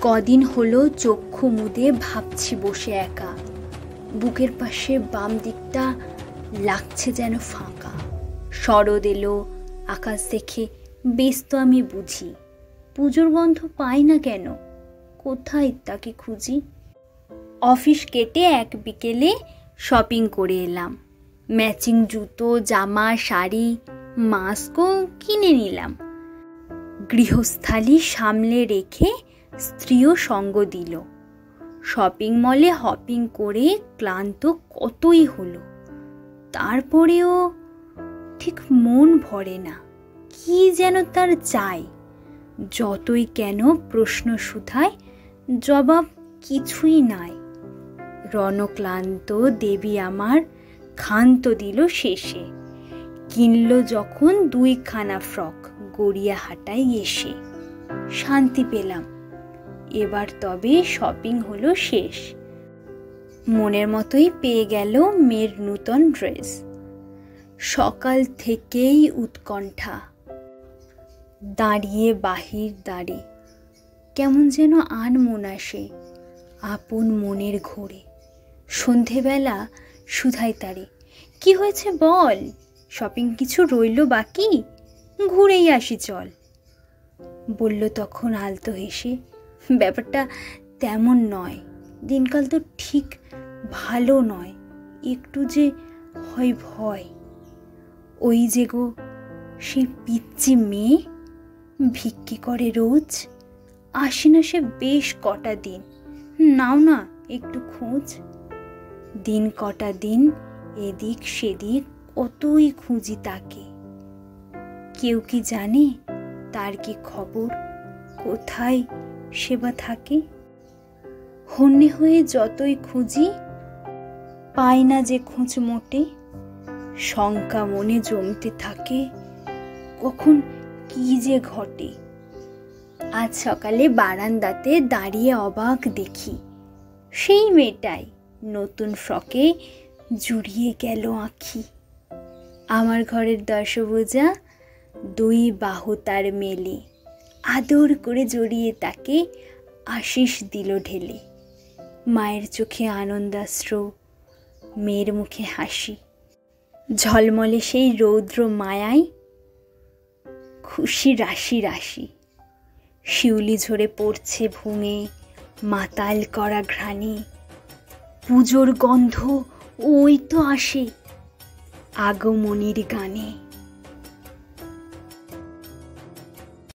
কদিন হলো চক্ষু মুদে ভাবছি বসে একা, বুকের পাশে বাম দিকটা লাগছে যেন ফাঁকা। শরৎ এলো, আকাশ দেখে বেশ তো আমি বুঝি, পুজোর গন্ধ পাই না কেন, কোথায় তাকে খুঁজি। অফিস কেটে এক বিকেলে শপিং করে এলাম, ম্যাচিং জুতো, জামা, শাড়ি, মাস্কও কিনে নিলাম। গৃহস্থালী সামলে রেখে স্ত্রীও সঙ্গ দিল। শপিং মলে হপিং করে ক্লান্ত কতই হলো, তারপরেও ঠিক মন ভরে না, কি যেন তার চাই। যতই কেন প্রশ্ন শুধায়, জবাব কিছুই নাই। রণক্লান্ত দেবী আমার ক্ষান্ত দিল শেষে, কিনল যখন 2খানা ফ্রক গড়িয়াহাটায় এসে। শান্তি পেলাম, এবার তবে শপিং হলো শেষ। মনের মতোই পেয়ে গেল মেয়ের নূতন ড্রেস। সকাল থেকেই উৎকণ্ঠা, দাঁড়িয়ে বাহির দ্বারে, কেমন যেন আনমন আসে আপন মনের ঘোরে। সন্ধেবেলা শুধাই তারে, কি হয়েছে বল, শপিং কিছু রইল বাকি, ঘুরেই আসি চল। বলল তখন আলতো হেসে, ব্যাপারটা তেমন নয়, দিনকাল তো ঠিক ভালো নয়, একটু যে হয় ভয়। ওই যে গো সে পিচ্চি মেয়ে, ভিক্ষি করে রোজ, আসে না সে বেশ কটা দিন, নাও না একটু খোঁজ। দিন কটা দিন এদিক সেদিক কতই খুঁজি তাকে, কেউ কি জানে তার কি খবর, কোথায় সেবা থাকে। হন্যে হয়ে যতই খুঁজি, পাই না যে খোঁজ মোটে। শঙ্কা মনে জমতে থাকে, কখন কি যে ঘটে। আজ সকালে বারান্দাতে দাঁড়িয়ে অবাক দেখি, সেই মেয়েটাই নতুন ফ্রকে জুড়িয়ে গেল আঁখি। আমার ঘরের দশভুজা 2 বাহু তার মেলে, আদর করে জড়িয়ে তাকে আশিস দিল ঢেলে। মায়ের চোখে আনন্দাশ্রু, মেয়ের মুখে হাসি, ঝলমলে সেই রৌদ্র মায়ায় খুশি রাশি রাশি। শিউলি ঝরে পড়ছে ভূমে মাতাল করা ঘ্রাণে, পুজোর গন্ধ ওই তো আসে আগমনীর গানে।